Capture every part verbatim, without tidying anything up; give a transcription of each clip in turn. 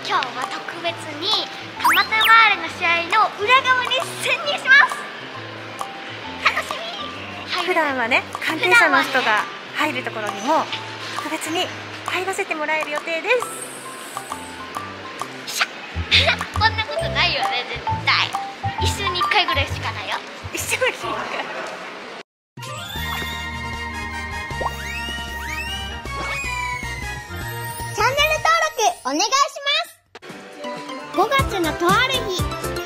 今日は特別に蒲田マーレの試合の裏側に潜入します。楽しみ。 普段はね、関係者の人が入るところにも特別に入らせてもらえる予定です。 こんなことないよね、絶対。一週に一回ぐらいしかないよ。 一週に一回。 チャンネル登録お願いします。ごがつのとある日、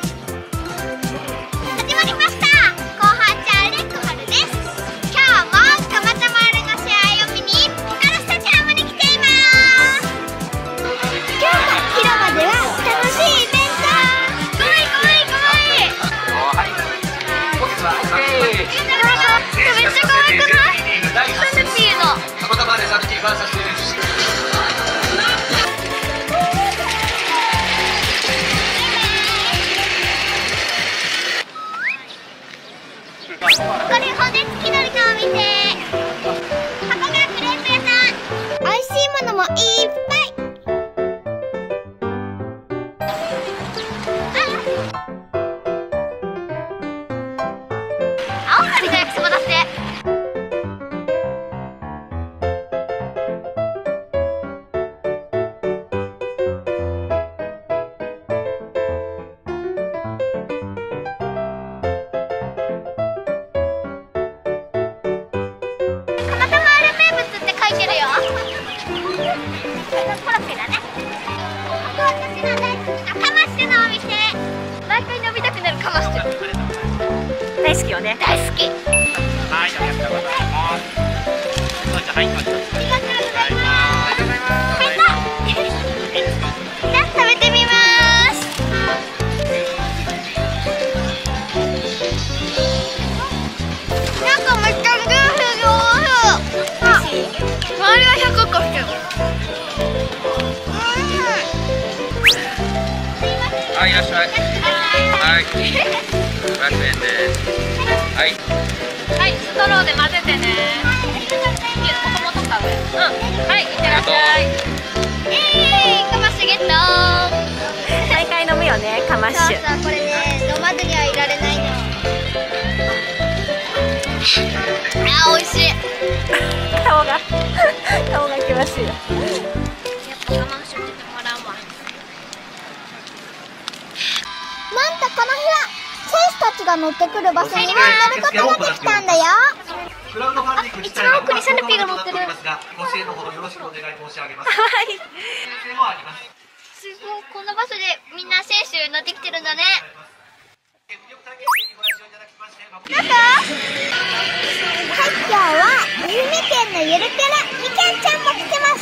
始まりました。後半チャンレックハルです。今日も蒲田マーレの試合を見にピカルスタジアムに来ています。今日の広場では楽しいイベント。かわいいかわいいかわいい。はい。めっちゃ可愛くない？サヌピーの。蒲田マーレサヌピーバーサスです。これ骨付きのりのお店。箱がクレープ屋さん。美味しいものもいっぱい。青森の焼きそばだって。コロッケだね。私の大好きなカマッシュのお店。毎回飲みたくなるカマッシュ。 大好きよね。 大好き。はい、 ありがとうございます。はい、ありがとうございます。 ありがとうございます。入った。じゃあ食べてみます。なんかめっちゃジューシーでおいしい。周りはひゃくこしてる。 はい、いらっしゃい。はい。ごひゃくえんです。はい。 はい、ストローで混ぜてね。ここも取った上。うん。はい、いってらっしゃい。 えー、カマッシュゲット。 毎回飲むよね、カマッシュ。 そうそう、これね、飲まずにはいられないの。あー、美味しい。 顔が顔が険しい。 やっぱカマッシュってたまらんわ。なんとこの日は選手たちが乗ってくるバスにも乗ることができたんだよ。あ、一番奥にサヌピーが乗ってる。 ご支援のほどよろしくお願い申し上げます。 はい。 先生もあります。 すごい、このバスでみんな選手乗ってきてるんだね。なんかはい、今日は愛媛県のゆるキャラみけんちゃんも来てました。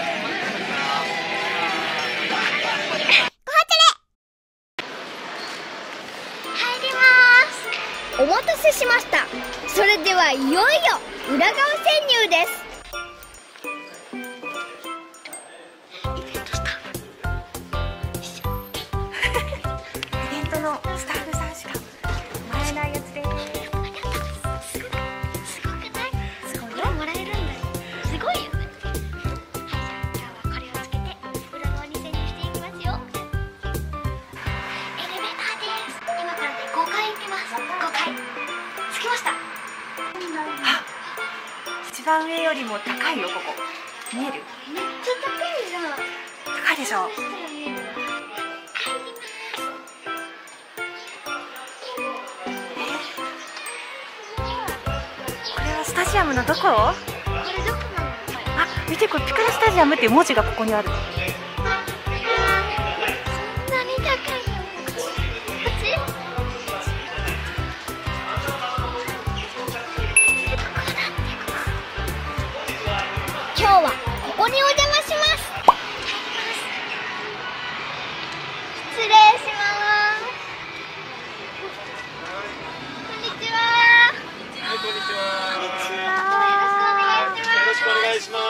お待たせしました。それではいよいよ裏側潜入です。イベントスタッフイベントのスタッフさんしかもらえないやつです。 すごくない？すごい。これもらえるんだよ。すごいよね。はい、じゃあ今日はこれをつけて裏側に潜入していきますよ。エレベーターです。今からねごかい行きます。ごかい。着きました。 一番上よりも高いよ、ここ。見える？ めっちゃ高いじゃん。 高いでしょ。これはスタジアムのどこ？ これどこなの？ あ、見て、これピカルスタジアムっていう文字がここにある。 そんなに高いの？こっち？こっち？今日はここにお邪魔します。失礼します。こんにちは。 はい、こんにちは。 よろしくお願いします。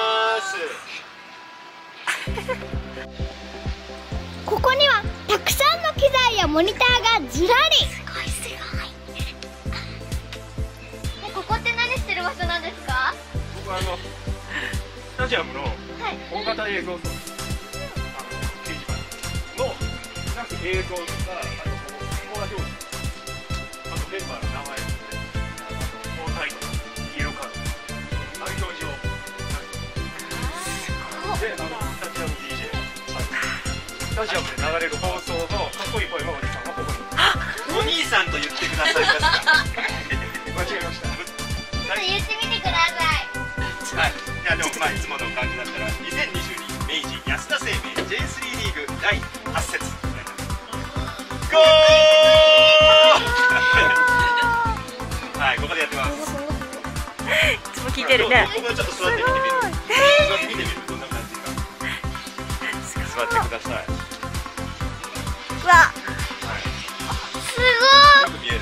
よろしくお願いします。 ここにはたくさんの機材やモニターがずらり。すごいすごい。ここって何してる場所なんですか？ ここはあのスタジアムの大型映像装置、あの掲示板。 のなんか映像とか、あとこの表示、あとメンバーの名前とかね、交代とかイエローカード、ああいう表示をで、あのスタジアム ディージェー、スタジアムで流れる放送のかっこいい声がおじさんがここに。 お兄さんと言ってくださいますか。 間違えました。 言ってみてください。 はい。いやでもまあいつもの感じだったらにせんにじゅうに明治安田生命 ジェイスリー リーグだいはち節。ゴー。はい、ここでやってます。 いつも聞いてるね。 ここでちょっと座って見てみる。座って見てみるどんな感じか。座ってください。 うわ、 すごい。 よく見える。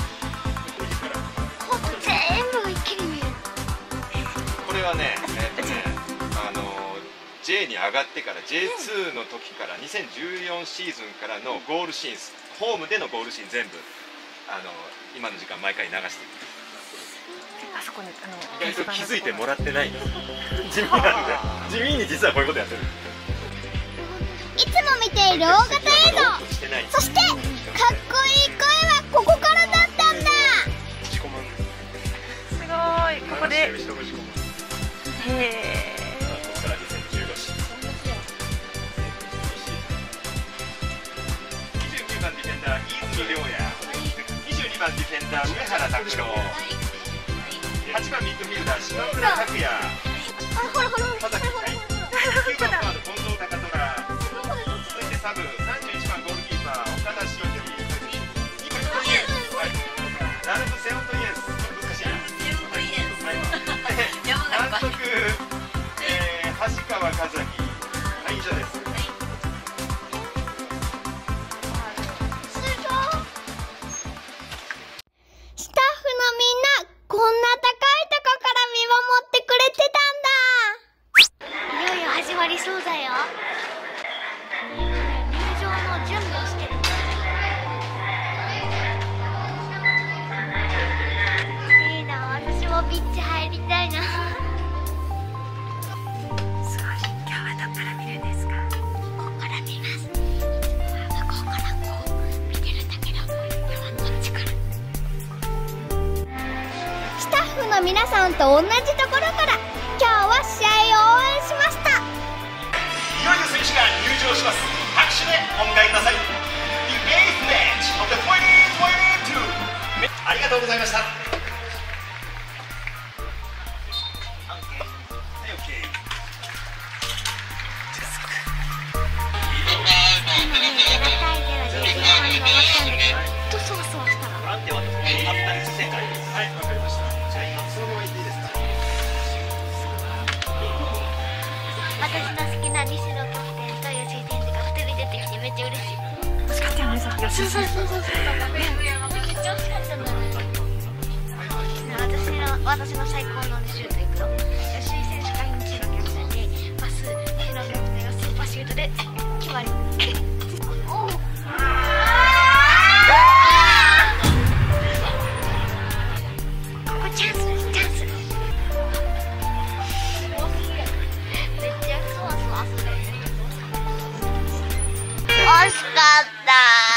ここ全部が一気に見える。 これはね、えっとね、あの J に上がってから ジェイツー の時からにせんじゅうよんシーズンからのゴールシーン、ホームでのゴールシーン全部あの今の時間毎回流している。 あそこにあの意外と気づいてもらってないんです。地味なんで、地味に実はこういうことやってる。 いつも見ている大型映像。そしてかっこいい声はここからだったんだ。 自己満すごい、ここで。へえ。 ここからにせんじゅうごシーズン。にじゅうきゅうばんディフェンダー飯泉亮也、にじゅうにばんディフェンダー上原拓郎、はちばんミッドフィルダー島村拓也、 あ、ほらほらほら。 田崎海、きゅうばんフォワード近藤貴虎、続いてサブさんじゅういちばんゴールキーパー岡田志織、ラルフセオントイエス、難しいな。監督、えー、橋川和樹、はい、以上です。 スタッフのみんな、こんな高いとこから見守ってくれてたんだ。いよいよ始まりそうだよ。入場の準備をしてる。いいな、私もピッチ入りたいな。 すごい。今日はどっから見るんですか？ ここから見ます。向こうからこう見てるんだけど、今はこっちから。スタッフの皆さんと同じところから今日は試合を応援しました。 いよいよ選手が入場します。拍手でお迎えください。 The eighth match of the にせんにじゅうに ありがとうございました。 とそわそわしたらボランティアはあったり正解です。はい、わかりました。じゃあ今そのまま行っていいですか。 私の好きな西野キャプテンと吉井選手がふたり出てきてめっちゃ嬉しい。 欲しかったよね、さっき。 そうそうそうそう。めっちゃ惜しかったんだね。私の私の最高のシュートいくよ。吉井選手が西野キャプテンにパス、西野キャプテンがスーパーシュートで決まり。ここチャンスですチャンス。めっちゃそわそわする。惜しかった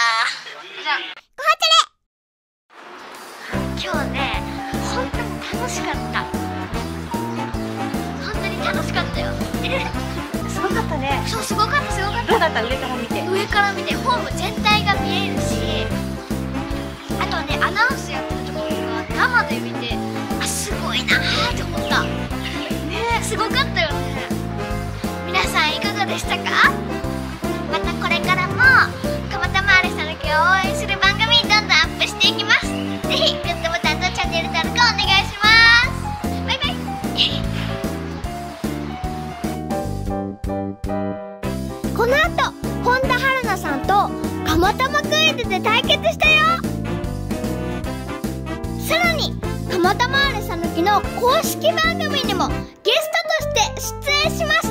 ー。今日ね、本当に楽しかった。本当に楽しかったよ。 すごかったね。 そう、すごかったすごかった。 どうだった？上から見て。 上から見てホーム全体が見えるし、あとね、アナウンスやってるところが生で見て、あ、すごいなーって思ったね。え、すごかったよね。皆さんいかがでしたか？またこれからも蒲田マーレさぬきを応援する番組どんどんアップしていきます。ぜひグッドボタンとチャンネル登録お願いします。バイバイ。この後、本田春菜さんと蒲田マクイズで対決したよ。さらに蒲田マーレさぬきの公式番組にもゲストとして出演します。